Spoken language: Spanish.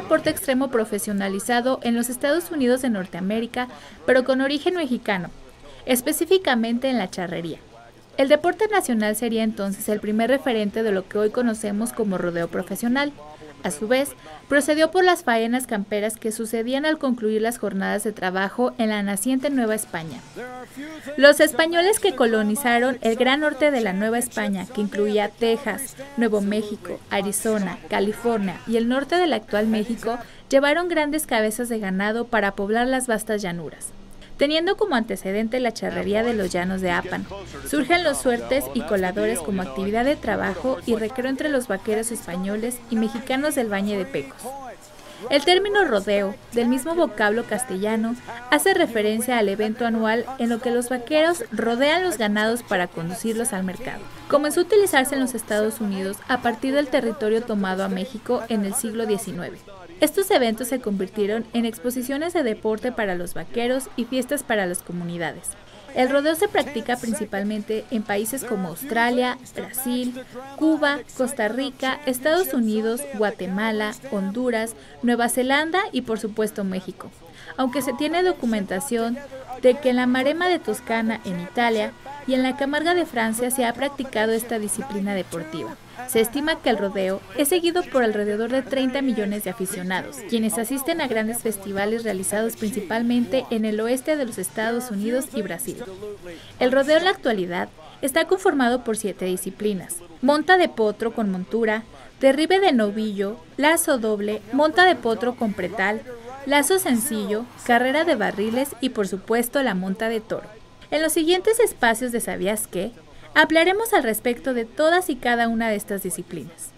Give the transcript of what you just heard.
deporte extremo profesionalizado en los Estados Unidos de Norteamérica, pero con origen mexicano, específicamente en la charrería. El deporte nacional sería entonces el primer referente de lo que hoy conocemos como rodeo profesional. A su vez, procedió por las faenas camperas que sucedían al concluir las jornadas de trabajo en la naciente Nueva España. Los españoles que colonizaron el gran norte de la Nueva España, que incluía Texas, Nuevo México, Arizona, California y el norte del actual México, llevaron grandes cabezas de ganado para poblar las vastas llanuras. Teniendo como antecedente la charrería de los llanos de Apan, surgen los suertes y coladores como actividad de trabajo y recreo entre los vaqueros españoles y mexicanos del Valle de Pecos. El término rodeo, del mismo vocablo castellano, hace referencia al evento anual en lo que los vaqueros rodean los ganados para conducirlos al mercado. Comenzó a utilizarse en los Estados Unidos a partir del territorio tomado a México en el siglo XIX. Estos eventos se convirtieron en exposiciones de deporte para los vaqueros y fiestas para las comunidades. El rodeo se practica principalmente en países como Australia, Brasil, Cuba, Costa Rica, Estados Unidos, Guatemala, Honduras, Nueva Zelanda y por supuesto México, aunque se tiene documentación de que en la Maremma de Toscana en Italia y en la Camarga de Francia se ha practicado esta disciplina deportiva. Se estima que el rodeo es seguido por alrededor de 30 millones de aficionados, quienes asisten a grandes festivales realizados principalmente en el oeste de los Estados Unidos y Brasil. El rodeo en la actualidad está conformado por 7 disciplinas: monta de potro con montura, derribe de novillo, lazo doble, monta de potro con pretal, lazo sencillo, carrera de barriles y por supuesto la monta de toro. En los siguientes espacios de ¿Sabías qué?, hablaremos al respecto de todas y cada una de estas disciplinas.